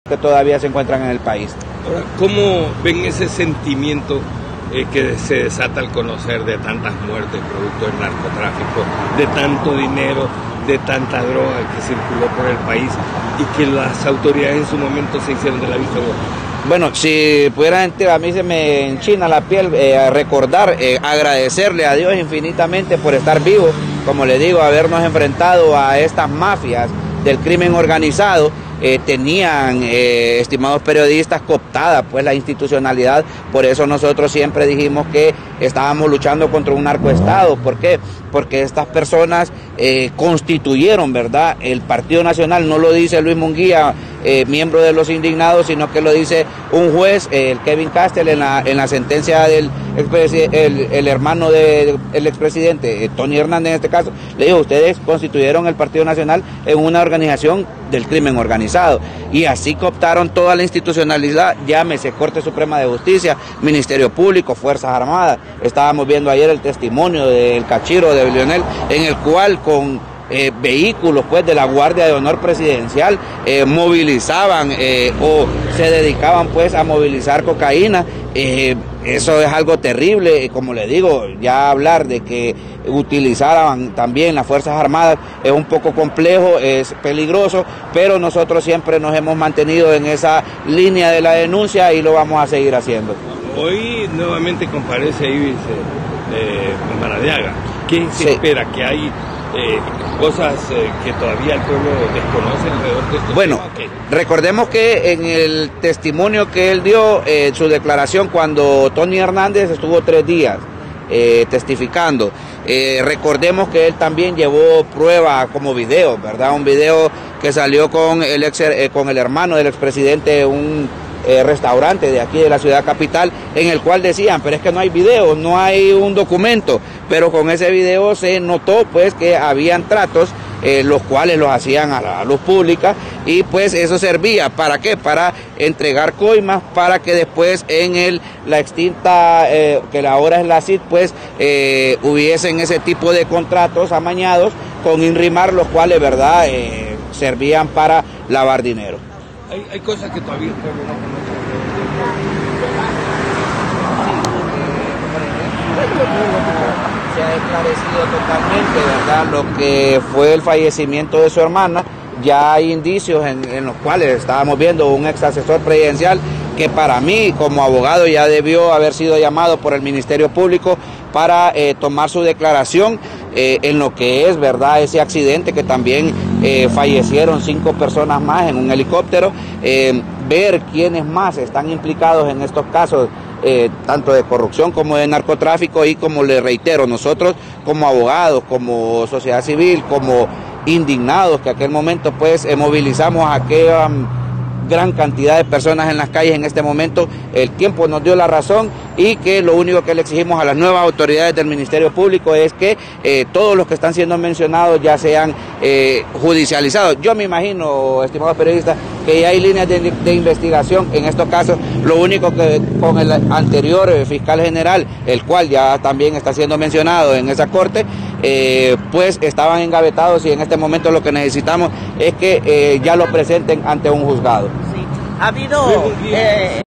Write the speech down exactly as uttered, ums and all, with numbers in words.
que todavía se encuentran en el país. Ahora, ¿cómo ven ese sentimiento eh, que se desata al conocer de tantas muertes producto del narcotráfico, de tanto dinero, de tanta droga que circuló por el país y que las autoridades en su momento se hicieron de la vista gorda? Bueno, si pudiera, a mí se me enchina la piel eh, recordar, eh, agradecerle a Dios infinitamente por estar vivo, como le digo, habernos enfrentado a estas mafias del crimen organizado. Eh, tenían, eh, estimados periodistas, cooptada pues la institucionalidad. Por eso nosotros siempre dijimos que estábamos luchando contra un narcoestado. ¿Por qué? Porque estas personas eh, constituyeron, ¿verdad?, el Partido Nacional. No lo dice Luis Munguía, eh, miembro de los indignados, sino que lo dice un juez, eh, el Kevin Castel, en la, en la sentencia del el, el hermano del expresidente, eh, Tony Hernández en este caso. Le dijo, ustedes constituyeron el Partido Nacional en una organización del crimen organizado, y así cooptaron toda la institucionalidad, llámese Corte Suprema de Justicia, Ministerio Público, Fuerzas Armadas. Estábamos viendo ayer el testimonio del cachiro de Lionel, en el cual con eh, vehículos pues de la Guardia de Honor Presidencial eh, movilizaban eh, o se dedicaban pues a movilizar cocaína. Eh, eso es algo terrible, como le digo, ya hablar de que utilizaran también las Fuerzas Armadas es un poco complejo, es peligroso, pero nosotros siempre nos hemos mantenido en esa línea de la denuncia y lo vamos a seguir haciendo. Hoy nuevamente comparece Ibis eh, Maradiaga. ¿Qué se sí. espera? ¿Que hay eh, cosas eh, que todavía el pueblo desconoce alrededor de esto? Bueno, okay. Recordemos que en el testimonio que él dio, eh, su declaración cuando Tony Hernández estuvo tres días eh, testificando, eh, recordemos que él también llevó prueba como video, ¿verdad? Un video que salió con el, ex, eh, con el hermano del expresidente, un Eh, restaurante de aquí de la ciudad capital, en el cual decían, pero es que no hay video, no hay un documento, pero con ese video se notó pues que habían tratos eh, los cuales los hacían a la luz pública, y pues eso servía ¿para qué? Para entregar coimas, para que después en el la extinta eh, que ahora es la C I D, pues eh, hubiesen ese tipo de contratos amañados con INRIMAR, los cuales verdad eh, servían para lavar dinero. Hay, hay cosas que todavía el pueblo no conoce. Se ha esclarecido totalmente, ¿verdad?, lo que fue el fallecimiento de su hermana. Ya hay indicios en, en los cuales estábamos viendo un ex asesor presidencial que para mí como abogado ya debió haber sido llamado por el Ministerio Público para eh, tomar su declaración eh, en lo que es, ¿verdad?, ese accidente que también eh, fallecieron cinco personas más en un helicóptero, eh, ver quiénes más están implicados en estos casos, eh, tanto de corrupción como de narcotráfico, y como le reitero, nosotros como abogados, como sociedad civil, como indignados, que aquel momento pues eh, movilizamos a aquella um, gran cantidad de personas en las calles en este momento, el tiempo nos dio la razón, y que lo único que le exigimos a las nuevas autoridades del Ministerio Público es que eh, todos los que están siendo mencionados ya sean eh, judicializados. Yo me imagino, estimados periodistas, que ya hay líneas de, de investigación en estos casos. Lo único que con el anterior eh, fiscal general, el cual ya también está siendo mencionado en esa corte, eh, pues estaban engavetados, y en este momento lo que necesitamos es que eh, ya lo presenten ante un juzgado. Sí. Ha habido... Eh...